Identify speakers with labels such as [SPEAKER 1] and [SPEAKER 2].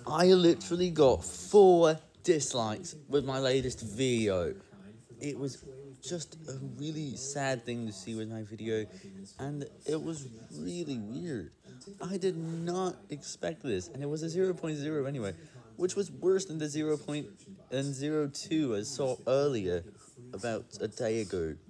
[SPEAKER 1] I literally got 4 dislikes with my latest video. It was just a really sad thing to see with my video, and it was really weird. I did not expect this, and it was a 0.0 anyway, which was worse than the 0.02 I saw earlier, about a day ago.